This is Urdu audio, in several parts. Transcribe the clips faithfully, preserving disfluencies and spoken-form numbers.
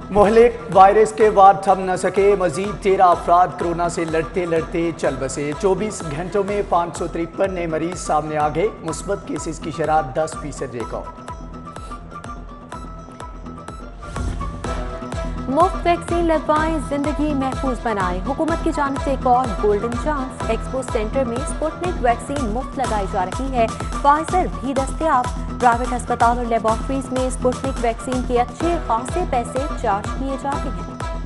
مہلک وائرس کے وار تھم نہ سکے، مزید تیرہ افراد کورونا سے لڑتے لڑتے چل بسے۔ چوبیس گھنٹوں میں پانچ سو ترپن نئے مریض سامنے آ گئے، مثبت کیسز کی شرح دس فیصد ریکارڈ۔ مفت ویکسین لگوائیں، زندگی محفوظ بنائیں، حکومت کی جانب سے ایک اور گولڈن چانس۔ ایکسپو سینٹر میں سپوتنک ویکسین مفت لگائی جا رہی ہے، فائزر بھی دستیاب۔ پرائیویٹ ہسپتال اور لیبارٹریز میں سپوتنک ویکسین کے اچھے خاصے پیسے چارج کیے جاتے ہیں۔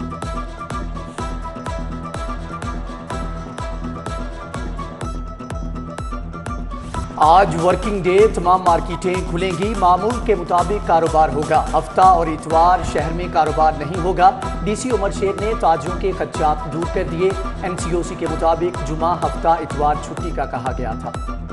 آج ورکنگ ڈے، تمام مارکیٹیں کھلیں گی، معمول کے مطابق کاروبار ہوگا۔ ہفتہ اور اتوار شہر میں کاروبار نہیں ہوگا۔ ڈی سی عمر شیر نے تاجروں کے خدشات دور کر دیے۔ این سی او سی کے مطابق جمعہ، ہفتہ، اتوار چھٹی کا کہا گیا تھا۔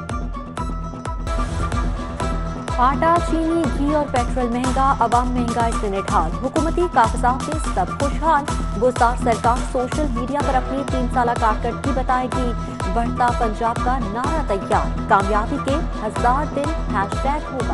آٹا، چینی، گھی اور پیٹرول مہنگا، عوام مہنگائی سے نڈھال۔ حکومتی کاغذات سے سب خوشحال۔ گزار سرکار سوشل میڈیا پر اپنی تین سالہ کارکردگی بتائے گی۔ بڑھتا پنجاب کا نعرہ تیار، کامیابی کے ہزار دن ہیش ٹیگ ہوگا۔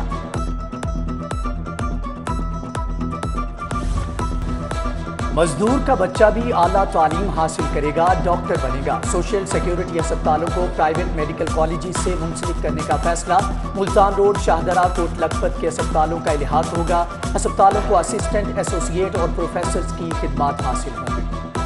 مزدور کا بچہ بھی اعلیٰ تعلیم حاصل کرے گا، ڈاکٹر بنے گا۔ سوشل سیکیورٹی ہسپتالوں کو پرائیویٹ میڈیکل کالجز سے منسلک کرنے کا فیصلہ۔ ملتان روڈ، شاہدرہ، کوٹ لکھپت کے ہسپتالوں کا الحاق ہوگا۔ ہسپتالوں کو اسسٹنٹ، ایسوسیٹ اور پروفیسرز کی خدمات حاصل ہوں گی۔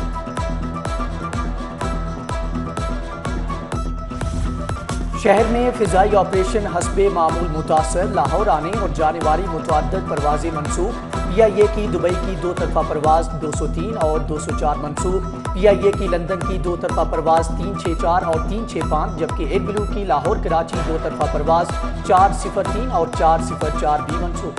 شہر میں فضائی آپریشن حسب معمول متاثر، لاہور آنے اور جانے والی متعدد پروازیں منسوخ۔ پی آئی اے کی دبئی کی دو طرفہ پرواز دو سو تین اور دو سو چار منسوخ۔ پی آئی اے کی لندن کی دو طرفہ پرواز تین چھ چار اور تین چھ پانچ، جبکہ ایئر بلو کی لاہور کراچی دو طرفہ پرواز چار صفر تین اور چار صفر چار بھی منسوخ۔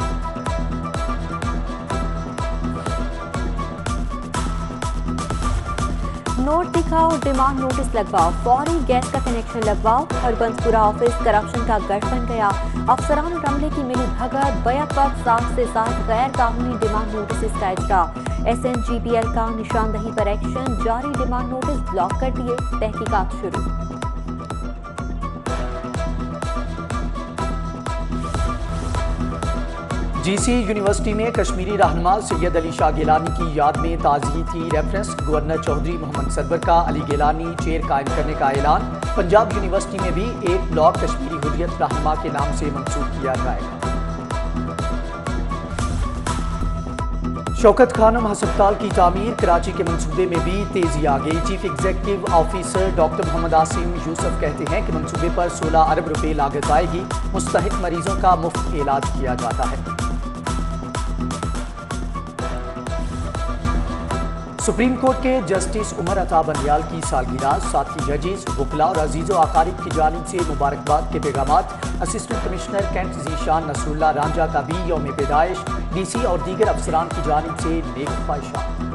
نوٹ دکھاؤ، ڈیمانڈ نوٹس لگواؤ، فوری گیس کا کنیکشن لگواؤ۔ ہربنس پورہ آفس کرپشن کا گڑھ بن گیا۔ افسران اور عملے کی ملی بھگت، بیک وقت ساٹھ سے زائد غیر قانونی ڈیمانڈ نوٹسز کا اجرا۔ S N G P L کا نشاندہی پر ایکشن جاری، ڈیمانڈ نوٹس بلاک کر دیے، تحقیقات شروع۔ جی سی یونیورسٹی میں کشمیری رہنما سید علی شاہ گیلانی کی یاد میں تعزیتی ریفرنس۔ گورنر چودھری محمد سرور کا علی گیلانی چیئر قائم کرنے کا اعلان۔ پنجاب یونیورسٹی میں بھی ایک بلاک کشمیری حریت رہنما کے نام سے منسوخ کیا جائے گا۔ شوکت خانم ہسپتال کی تعمیر، کراچی کے منصوبے میں بھی تیزی آ گئی۔ Chief executive officer doctor Muhammad Asim Yousaf کہتے ہیں کہ منصوبے پر سولہ ارب روپے لاگت آئے گی۔ مستحق مریضوں کا مفت علاج کیا جاتا ہے۔ سپریم کورٹ کے جسٹس عمر عطا بندیال کی سالگرہ، ساتھی ججز، وکلاء اور عزیز و اقارب کی جانب سے مبارکباد کے پیغامات۔ Assistant commissioner cantt Zeeshan Nasrullah Ranjha کا بھی یوم پیدائش، ڈی سی اور دیگر افسران کی جانب سے نیک خواہشات۔